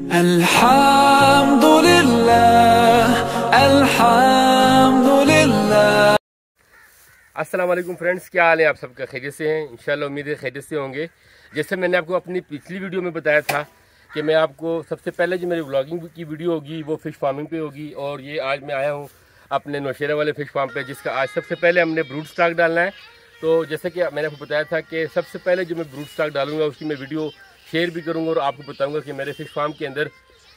अल्हम्दुलिल्लाह अल्हम्दुलिल्लाह। अस्सलाम वालेकुम फ्रेंड्स, क्या हाल है? आप सबका खैरियत से हैं? इंशाल्लाह उम्मीद है खैरियत से होंगे। जैसे मैंने आपको अपनी पिछली वीडियो में बताया था कि मैं आपको सबसे पहले जो मेरी व्लॉगिंग की वीडियो होगी वो फ़िश फार्मिंग पे होगी, और ये आज मैं आया हूँ अपने नौशेरा वाले फ़िश फार्म पे, जिसका आज सबसे पहले हमने ब्रूड स्टॉक डालना है। तो जैसे कि मैंने आपको बताया था कि सबसे पहले जो मैं ब्रूड स्टॉक डालूंगा उसकी मैं वीडियो शेयर भी करूँगा और आपको बताऊँगा कि मेरे फ़िश फार्म के अंदर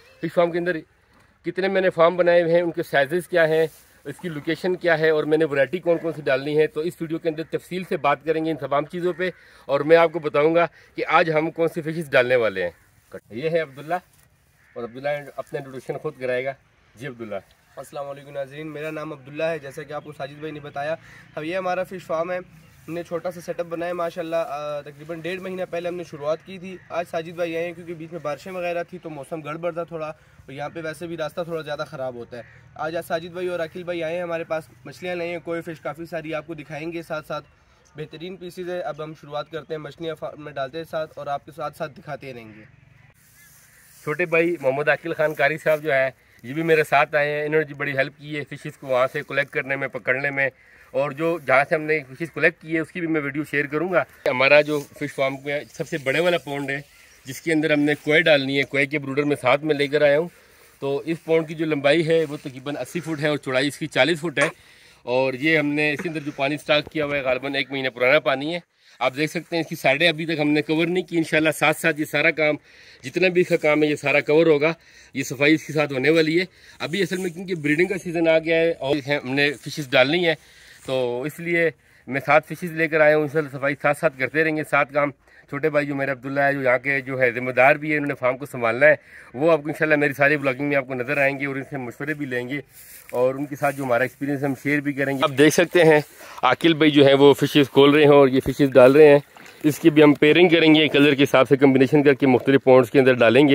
कितने मैंने फार्म बनाए हुए हैं, उनके साइज़ क्या हैं, इसकी लोकेशन क्या है और मैंने वैरायटी कौन कौन सी डालनी है। तो इस वीडियो के अंदर तफसील से बात करेंगे इन तमाम चीज़ों पे, और मैं आपको बताऊंगा कि आज हम कौन सी फिशेस डालने वाले हैं। ये है अब्दुल्ला, और अब्दुल्ला अपना इंट्रोडक्शन खुद कराएगा। जी अब्दुल्ला। अस्सलाम वालेकुम नाज़रीन, मेरा नाम अब्दुल्ला है। जैसा कि आपको साजिद भाई ने बताया, अब ये हमारा फ़िश फार्म है। हमने छोटा सा सेटअप बनाया माशाल्लाह। तकरीबन 1.5 महीना पहले हमने शुरुआत की थी। आज साजिद भाई आए हैं क्योंकि बीच में बारिशें वगैरह थी तो मौसम गड़बड़ था थोड़ा, और यहाँ पे वैसे भी रास्ता थोड़ा ज़्यादा ख़राब होता है। आज साजिद भाई और अखिल भाई आए हैं हमारे पास। मछलियाँ लाई हैं, कोई फ़िश काफ़ी सारी आपको दिखाएंगे, साथ साथ बेहतरीन पीसीज है। अब हम शुरुआत करते हैं, मछलियाँ फार्म में डालते हैं साथ, और आपके साथ साथ दिखाते रहेंगे। छोटे भाई मोहम्मद अकील खान कारी साहब जो है ये भी मेरे साथ आए हैं। इन्होंने बड़ी हेल्प की है फ़िशेज़ को वहाँ से कलेक्ट करने में, पकड़ने में, और जो जहाँ से हमने फ़िशेज़ कलेक्ट की है उसकी भी मैं वीडियो शेयर करूँगा। हमारा जो फ़िश फार्म में सबसे बड़े वाला पॉन्ड है जिसके अंदर हमने कोय डालनी है, कोय के ब्रूडर में साथ में लेकर आया हूँ। तो इस पॉन्ड की जो लंबाई है वो तकरीबन 80 फुट है और चौड़ाई इसकी 40 फुट है। और ये हमने इसके अंदर जो पानी स्टॉक किया हुआ है गालिबन 1 महीना पुराना पानी है। आप देख सकते हैं इसकी साइडें अभी तक हमने कवर नहीं की। इंशाल्लाह साथ साथ ये सारा काम, जितना भी इसका काम है, ये सारा कवर होगा। ये सफाई इसके साथ होने वाली है। अभी असल में क्योंकि ब्रीडिंग का सीज़न आ गया है और हमने फ़िशेज़ डालनी है, तो इसलिए मैं 7 फ़िशेज़ लेकर आया हूँ। इंशाल्लाह सफाई साथ साथ करते रहेंगे, साथ काम। छोटे भाई जो मेरा अब्दुल्ला है, जो यहाँ के जो है ज़िम्मेदार भी है, इन्होंने फार्म को संभालना है, वो आपको इंशाल्लाह मेरी सारी ब्लॉगिंग में आपको नज़र आएंगे और इनसे मशवरे भी लेंगे और उनके साथ जो हमारा एक्सपीरियंस हम शेयर भी करेंगे। आप देख सकते हैं आकिल भाई जो है वो फ़िशेज़ खोल रहे हैं और ये फ़िशेज़ डाल रहे हैं। इसकी भी हम पेयरिंग करेंगे, कलर के हिसाब से कम्बिनेशन करके मुख्तलिफ पॉन्ड्स के अंदर डालेंगे।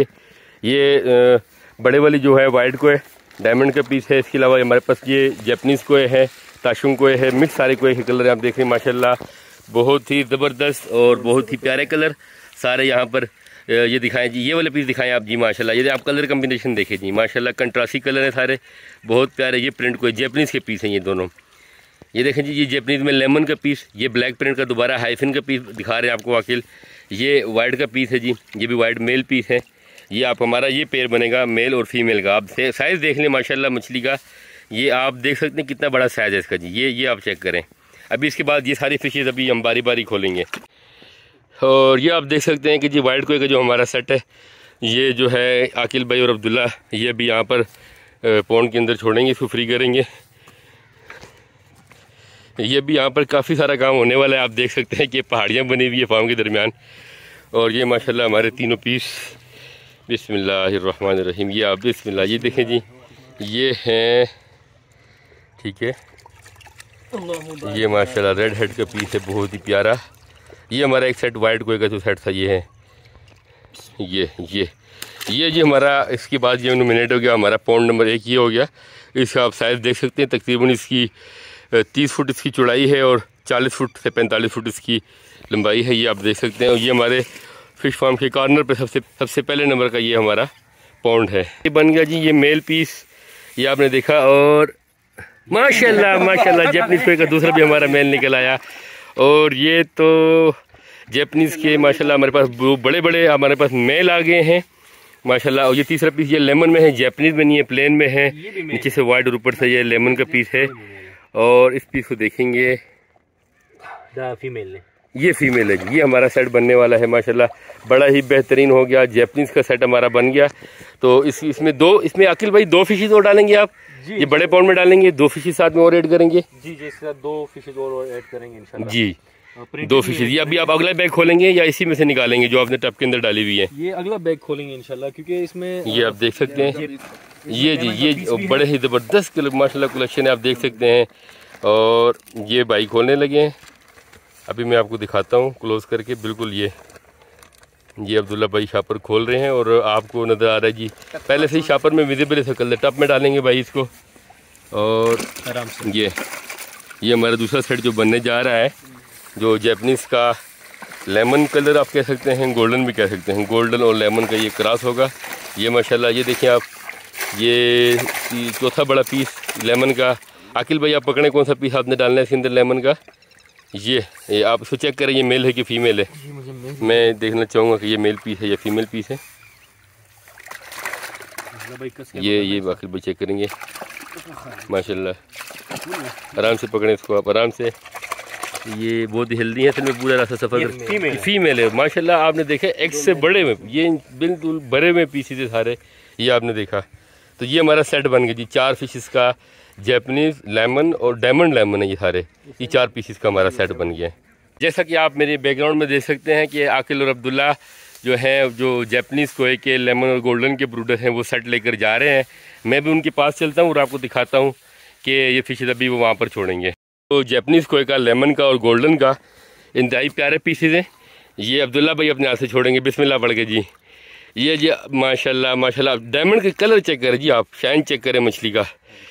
ये बड़े वाली जो है वाइट कोय डायमंड का पीस है। इसके अलावा हमारे पास ये जैपनीज़ कोय है, ताशुंग कोय है, मिक्स सारे कोय के कलर आप देख रहे हैं माशाल्लाह, बहुत ही ज़बरदस्त और बहुत ही प्यारे कलर सारे यहाँ पर। ये दिखाएं जी, ये वाले पीस दिखाएं आप जी माशाल्लाह। ये आप कलर कम्बिनेशन देखें जी माशाल्लाह, कंट्रास्टी कलर है सारे, बहुत प्यारे। ये प्रिंट कोई जैपनीज़ के पीस हैं ये दोनों। ये देखें जी, ये जैपनीज़ में लेमन का पीस, ये ब्लैक प्रिंट का दोबारा हाइफिन का पीस दिखा रहे हैं आपको वाकिल। ये वाइट का पीस है जी, ये भी वाइट मेल पीस है। ये आप हमारा ये पेयर बनेगा मेल और फीमेल का। आप साइज़ देख लें माशाल्लाह मछली का, ये आप देख सकते हैं कितना बड़ा साइज़ है इसका जी। ये आप चेक करें। अभी इसके बाद ये सारी फिशेज़ अभी हम बारी बारी खोलेंगे। और ये आप देख सकते हैं कि जी वाइट कोय का जो हमारा सेट है, ये जो है आकिल भाई और अब्दुल्ला ये भी यहाँ पर पॉन्ड के अंदर छोड़ेंगे, इसको फ्री करेंगे। ये भी यहाँ पर काफ़ी सारा काम होने वाला है। आप देख सकते हैं कि पहाड़ियाँ बनी हुई है फार्म के दरमियान। और ये माशाल्लाह हमारे तीनों पीस, बिस्मिल्लाहिर्रहमानिर्रहीम। ये आप बिस्मिल्लाह, ये देखें जी, ये हैं, ठीक है। ये माशाल्लाह रेड हेड का पीस है, बहुत ही प्यारा। ये हमारा एक सेट वाइट कोय का जो सेट था ये है, ये जी हमारा। इसके बाद ये नॉमिनेट हो गया हमारा पॉन्ड नंबर 1, ये हो गया। इसका आप साइज़ देख सकते हैं, तकरीबन इसकी 30 फुट इसकी चौड़ाई है और 40 फुट से 45 फुट इसकी लंबाई है, ये आप देख सकते हैं। और ये हमारे फ़िश फार्म के कॉर्नर पे सबसे पहले नंबर का ये हमारा पॉन्ड है। ये बन गया जी ये मेल पीस, ये आपने देखा। और माशाल्लाह जैपनीज़ कोय का दूसरा भी हमारा मेल निकल आया। और ये तो जैपनीज़ के माशाल्लाह हमारे पास बड़े बड़े हमारे पास मेल आ गए हैं माशाल्लाह। और ये तीसरा पीस ये लेमन में है, जैपनीज़ में नहीं है, प्लेन में है, नीचे से वाइट और ऊपर से ये लेमन का पीस है। और इस पीस को देखेंगे, फीमेल ये फीमेल है जी। ये हमारा सेट बनने वाला है माशाल्लाह, बड़ा ही बेहतरीन हो गया। जैपनीज़ का सेट हमारा बन गया। तो इसमें अकील भाई 2 फिशेज़ और डालेंगे आप जी, ये बड़े पॉन्ड में डालेंगे, 2 फिशेज़ साथ में और ऐड करेंगे जी। इसके साथ 2 फिशेज़ और ऐड करेंगे इंशाल्लाह जी। 2 फिशेज़। ये अभी आप अगला बैग खोलेंगे या इसी में से निकालेंगे जो आपने टब के अंदर डाली हुई है? ये अगला बैग खोलेंगे इंशाल्लाह, क्योंकि इसमें ये आप देख सकते हैं, ये जी ये बड़े ही ज़बरदस्त माशाल्लाह कलेक्शन है, आप देख सकते हैं। और ये भाई खोलने लगे हैं, अभी मैं आपको दिखाता हूँ क्लोज करके। बिल्कुल ये अब्दुल्ला भाई शापर खोल रहे हैं और आपको नज़र आ रहा है जी, पहले से ही शापर में विजिबल है कलर। टब में डालेंगे भाई इसको। और आराम से ये हमारा दूसरा सेट जो बनने जा रहा है, जो जैपनीज़ का लेमन कलर आप कह सकते हैं, गोल्डन भी कह सकते हैं, गोल्डन और लेमन का ये क्रॉस होगा। ये माशाल्लाह ये देखिए आप, ये चौथा बड़ा पीस लेमन का। आकिल भाई आप पकड़ें कौन सा पीस आपने डालना है इसके अंदर लेमन का। ये आप इसको चेक करें, ये मेल है कि फीमेल है। मैं देखना चाहूँगा कि ये मेल पीस है या फीमेल पीस है। ये आकिल भाई चेक करेंगे माशाल्लाह। आराम से पकड़ें इसको आप, आराम से। ये बहुत ही हेल्दी है, असल में पूरा रास्ता सफ़र कर। फीमेल है माशाल्लाह। आपने देखा एग से बड़े में, ये बिल्कुल भरे में पीसी थे सारे, ये आपने देखा। तो ये हमारा सेट बन गया जी, 4 फिशेस का, जैपनीज़ लेमन और डायमंड लेमन है ये सारे। ये 4 पीसेस का हमारा सेट बन गया है। जैसा कि आप मेरे बैकग्राउंड में देख सकते हैं कि आकिल और अब्दुल्ला जो है, जो जैपनीज़ कोए के लेमन और गोल्डन के ब्रूडर हैं, वो सेट लेकर जा रहे हैं। मैं भी उनके पास चलता हूँ और आपको दिखाता हूँ कि ये फिशेज अभी वो वहाँ पर छोड़ेंगे। तो जैपनीज़ कोए का, लेमन का और गोल्डन का इंतहाई प्यारे पीसेज हैं। ये अब्दुल्ला भाई अपने हाथ से छोड़ेंगे, बिस्मिल्लाह पढ़ के जी। ये जी माशाल्लाह माशाल्लाह, डायमंड के कलर चेक करें जी आप, शाइन चेक करें मछली का।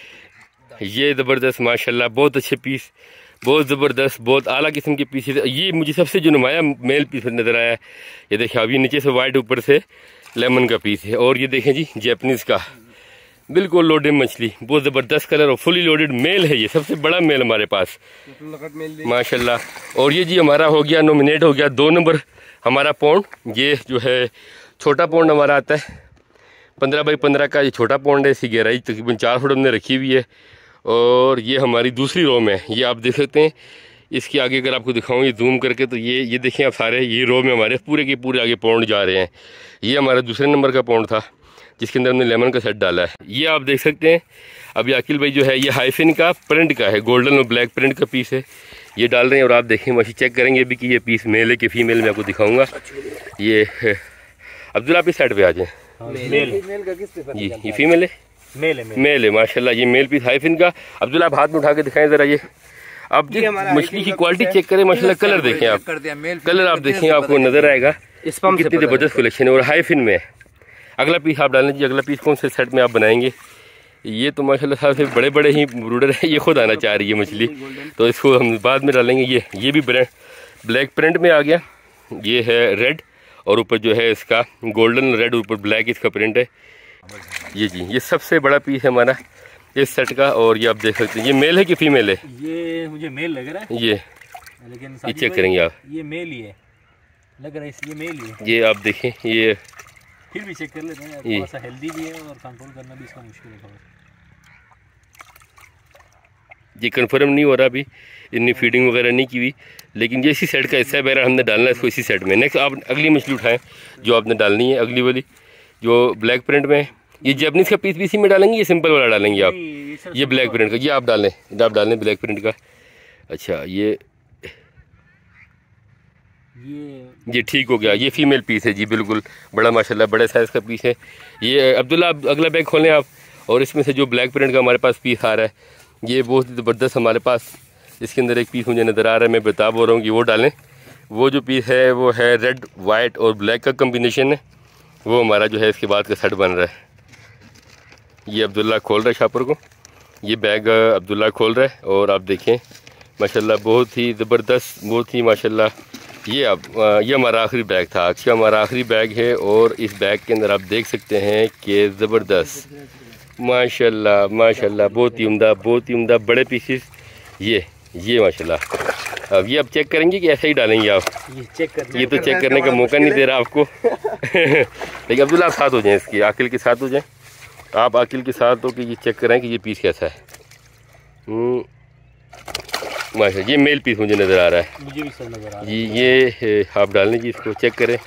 ये ज़बरदस्त माशाल्लाह, बहुत अच्छे पीस, बहुत ज़बरदस्त, बहुत आला किस्म के पीसेज। ये मुझे सबसे जो नुमाया मेल पीस नज़र आया है, ये देखिए अभी नीचे से वाइट, ऊपर से लेमन का पीस है। और ये देखें जी जैपनीज़ का, बिल्कुल लोडेड मछली, बहुत ज़बरदस्त कलर और फुली लोडेड मेल है। ये सबसे बड़ा मेल हमारे पास माशाल्लाह। और ये जी हमारा हो गया, नॉमिनेट हो गया 2 नंबर हमारा पौंड। ये जो है छोटा पौंड हमारा आता है 15 बाई 15 का। ये छोटा पौंड है, इसकी गहराई तकरीबन 4 फुट हमने रखी हुई है। और ये हमारी दूसरी रो में है, ये आप देख सकते हैं। इसके आगे अगर आपको दिखाऊँ ये जूम करके, तो ये देखें आप सारे, ये रो में हमारे पूरे के पूरे आगे पौंड जा रहे हैं। ये हमारा दूसरे नंबर का पौंड था जिसके अंदर हमने लेमन का सेट डाला है। ये आप देख सकते हैं। अभी आकिल भाई जो है, ये हाइफिन का प्रिंट का है, गोल्डन और ब्लैक प्रिंट का पीस है, ये डाल रहे हैं। और आप देखें मछली चेक करेंगे अभी कि ये पीस मेल है कि फीमेल, मैं आपको दिखाऊंगा। ये अब्दुल्ला आप इस साइड पे आ जाएं। जी ये फीमेल है, मेल है माशाल्लाह। ये मेल पीस हाइफिन का। अब्दुल्ला आप हाथ में उठा के दिखाएं ज़रा। ये अब मछली की क्वालिटी चेक करें माशाल्लाह। कलर देखें आप, कलर आप देखें, आपको नजर आएगा कितनी ज़बरदस्त कलेक्शन है। और हाइफिन में अगला पीस आप डालना जी। अगला पीस कौन से सेट में आप बनाएंगे? ये तो माशाल्लाह सबसे बड़े बड़े ही ब्रूडर है, ये खुद आना चाह रही है मछली, तो इसको हम बाद में डालेंगे। ये भी ब्लैक प्रिंट में आ गया। ये है रेड और ऊपर जो है इसका गोल्डन रेड, ऊपर ब्लैक इसका प्रिंट है। ये जी ये सबसे बड़ा पीस है हमारा इस सेट का। और ये आप देख सकते हैं, ये मेल है कि फीमेल है? ये मुझे मेल लग रहा है, लेकिन ये चेक करेंगे आप, ये मेल ही है लग रहा है, ये मेल ही है। ये आप देखें, ये फिर भी चेक कर लेते हैं, थोड़ा सा हेल्दी भी है और कंट्रोल करना भी इसका मुश्किल है थोड़ा। ये कंफर्म नहीं हो रहा अभी, इतनी फीडिंग वगैरह नहीं की हुई, लेकिन ये इसी सेट का हिस्सा है। बहरहाल हमने डालना है इसको इसी सेट में। नेक्स्ट आप अगली मछली उठाएं जो आपने डालनी है, अगली वाली जो ब्लैक प्रिंट में है। ये जैपनीज़ का पीस भी इसी में डालेंगे, ये सिंपल वाला डालेंगे आप? ये ब्लैक प्रिंट का, ये आप डालें ब्लैक प्रिंट का। अच्छा ये ठीक हो गया। ये फीमेल पीस है जी, बिल्कुल बड़ा माशाल्लाह, बड़े साइज़ का पीस है। ये अब्दुल्ला आप अगला बैग खोलें आप, और इसमें से जो ब्लैक प्रिंट का हमारे पास पीस आ रहा है, ये बहुत ही ज़बरदस्त हमारे पास इसके अंदर एक पीस मुझे नज़र आ रहा है, मैं बता बोल रहा हूँ कि वो डालें। वो जो पीस है वो है रेड वाइट और ब्लैक का कम्बिनेशन है, वो हमारा जो है इसके बाद का सेट बन रहा है। ये अब्दुल्ला खोल रहा है शापर को, ये बैग अब्दुल्ला खोल रहा है। और आप देखें माशाल्लाह बहुत ही ज़बरदस्त, बहुत ही माशाल्लाह। ये हमारा आखिरी बैग था, अच्छा हमारा आखिरी बैग है। और इस बैग के अंदर आप देख सकते हैं कि ज़बरदस्त माशाल्लाह माशाल्लाह, बहुत ही उम्दा बड़े पीसेस। ये माशाल्लाह। अब ये आप चेक करेंगे कि ऐसे ही डालेंगे आप? ये तो चेक करने का मौका नहीं दे रहा आपको। लेकिन अब्दुल्ला आप साथ हो जाएं, इसकी आकिल के साथ हो जाएं आप, आकिल के साथ हो कि ये चेक करें कि ये पीस कैसा है। माशाल्लाह ये मेल पीस मुझे नज़र आ रहा है, मुझे भी सही नज़र आ रहा है। ये आप डालने जी, इसको चेक करें।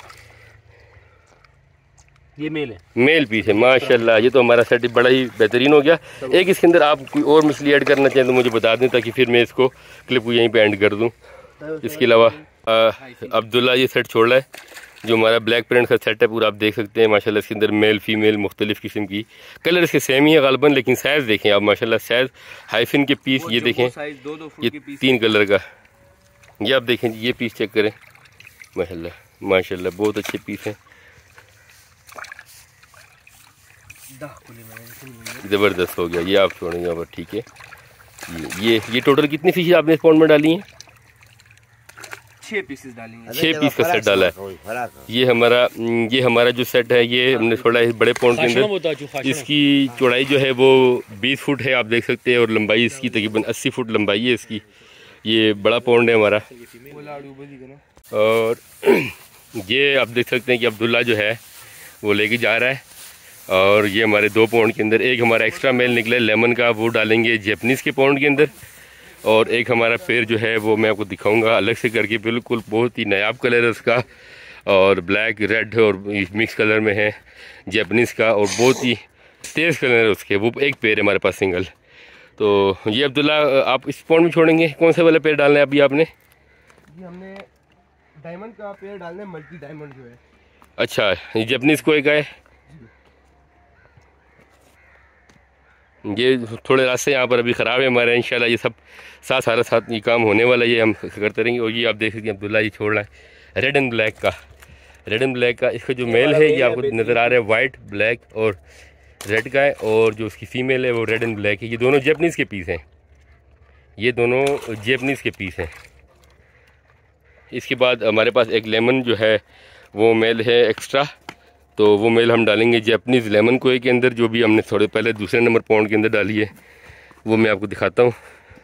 ये मेल है, मेल पीस है माशाल्लाह। ये तो हमारा सेट बड़ा ही बेहतरीन हो गया। एक इसके अंदर आप कोई और मछली ऐड करना चाहें तो मुझे बता दें, ताकि फिर मैं इसको क्लिप को यहीं पे एंड कर दूं। इसके अलावा अब्दुल्ला ये सेट छोड़ रहा है, जो हमारा ब्लैक प्रिंट का सेट है पूरा, आप देख सकते हैं माशाल्लाह। इसके अंदर मेल फीमेल मुख्तलिफ़ किस्म की, कलर इसके सेम ही है गालबन, लेकिन साइज़ देखें आप माशाल्लाह। साइज़ हाइफिन के पीस ये देखें, ये 3 कलर का, ये आप देखें ये पीस चेक करें माशाल्लाह माशाल्लाह, बहुत अच्छे पीस हैं, ज़बरदस्त हो गया। ये आप छोड़ेंगे यहाँ पर, ठीक है। ये टोटल कितनी फिश आपने इस पॉन्ड में डाली हैं? 6 पीसेस डालेंगे। 6 पीस का सेट डाला है। ये हमारा जो सेट है ये हमने थोड़ा बड़े पौंड के अंदर, इसकी चौड़ाई जो है वो 20 फुट है, आप देख सकते हैं, और लंबाई इसकी तकरीबन 80 फुट लंबाई है इसकी। ये बड़ा पौंड है हमारा। और ये आप देख सकते हैं कि अब्दुल्ला जो है वो लेके जा रहा है। और ये हमारे 2 पौंड के अंदर एक हमारा एक्स्ट्रा मेल निकला है लेमन का, वो डालेंगे जैपनीज़ के पौंड के अंदर। और एक हमारा पेड़ जो है वो मैं आपको दिखाऊंगा अलग से करके, बिल्कुल बहुत ही नायाब कलर है उसका, और ब्लैक रेड और मिक्स कलर में है जैपनीज़ का, और बहुत ही तेज़ कलर है उसके। वो एक पेड़ है हमारे पास सिंगल। तो ये अब्दुल्ला आप इस पौंड में छोड़ेंगे, कौन से वाले पेड़ डालने हैं अभी आपने? जी हमने डायमंड का पेड़ डालना है, मल्टी डायमंड जो है। अच्छा, ये जैपनीज़ को एक है। ये थोड़े रास्ते यहाँ पर अभी ख़राब है हमारे, इंशाल्लाह ये सब साथ ये काम होने वाला है, ये हम करते रहेंगे। और ये आप देख सकते हैं अब्दुल्ला ये छोड़ रहा है रेड एंड ब्लैक का। इसका जो मेल है ये आपको नज़र आ रहा है वाइट ब्लैक और रेड का है, और जो उसकी फ़ीमेल है वो रेड एंड ब्लैक है। ये दोनों जैपनीज़ के पीस हैं, ये दोनों जैपनीज़ के पीस हैं। इसके बाद हमारे पास एक लेमन जो है वो मेल है एक्स्ट्रा, तो वो मेल हम डालेंगे जैपनीज़ लेमन कोई के अंदर, जो भी हमने थोड़े पहले दूसरे नंबर पौंड के अंदर डाली है, वो मैं आपको दिखाता हूँ।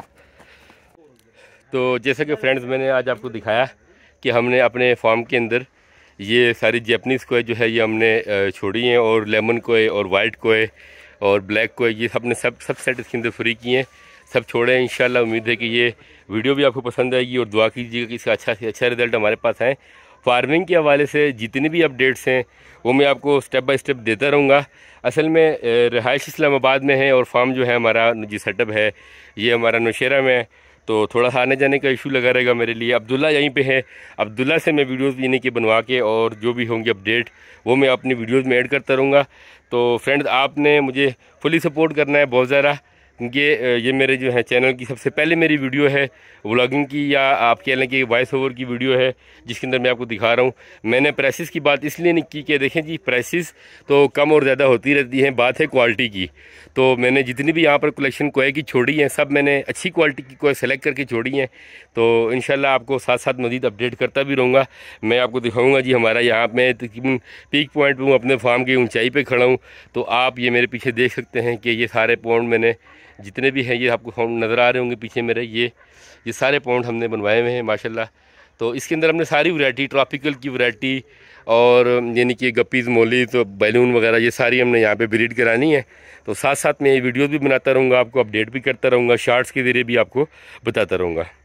तो जैसा कि फ्रेंड्स मैंने आज आपको दिखाया कि हमने अपने फार्म के अंदर ये सारी जैपनीज़ कोई जो है ये हमने छोड़ी हैं, और लेमन कोई और वाइट कोई और ब्लैक कोई, ये हमने सब सेट इसके अंदर फ्री किए हैं, सब छोड़े हैं। इंशाल्लाह उम्मीद है कि ये वीडियो भी आपको पसंद आएगी, और दुआ कीजिएगा कि इसका अच्छा से अच्छा रिज़ल्ट हमारे पास है। फार्मिंग के हवाले से जितनी भी अपडेट्स हैं वो मैं आपको स्टेप बाय स्टेप देता रहूँगा। असल में रहाइश इस्लामाबाद में है, और फार्म जो है हमारा जो सेटअप है ये हमारा नौशेरा में है, तो थोड़ा सा आने जाने का इशू लगा रहेगा मेरे लिए। अब्दुल्ला यहीं पे है, अब्दुल्ला से मैं वीडियोस इन्हीं के बनवा के, और जो भी होंगे अपडेट वो मैं अपनी वीडियोस में ऐड करता रहूँगा। तो फ्रेंड्स आपने मुझे फुली सपोर्ट करना है बहुत ज़्यादा, क्योंकि ये मेरे जो है चैनल की सबसे पहले मेरी वीडियो है व्लॉगिंग की, या आप कह लें कि वॉइस ओवर की वीडियो है, जिसके अंदर मैं आपको दिखा रहा हूँ। मैंने प्राइसेस की बात इसलिए नहीं की कि देखें जी प्राइसेस तो कम और ज़्यादा होती रहती हैं, बात है क्वालिटी की। तो मैंने जितनी भी यहाँ पर कलेक्शन कोई की छोड़ी हैं, सब मैंने अच्छी क्वालिटी की कोई सेलेक्ट करके छोड़ी हैं। तो इंशाल्लाह आपको साथ साथ मज़ीद अपडेट करता भी रहूँगा। मैं आपको दिखाऊँगा जी हमारा यहाँ मैं तकरीबन पीक पॉइंट पर हूँ, अपने फार्म की ऊँचाई पर खड़ा हूँ। तो आप ये मेरे पीछे देख सकते हैं कि ये सारे पौंड मैंने जितने भी हैं ये आपको नज़र आ रहे होंगे पीछे मेरे, ये सारे पौंड हमने बनवाए हुए हैं माशाल्लाह। तो इसके अंदर हमने सारी वैरायटी, ट्रॉपिकल की वैरायटी, और यानी कि गप्पीज़, मोली, तो बैलून वगैरह ये सारी हमने यहाँ पे ब्रीड करानी है। तो साथ साथ मैं ये वीडियोज़ भी बनाता रहूँगा, आपको अपडेट भी करता रहूँगा, शॉर्ट्स के ज़रिए भी आपको बताता रहूँगा।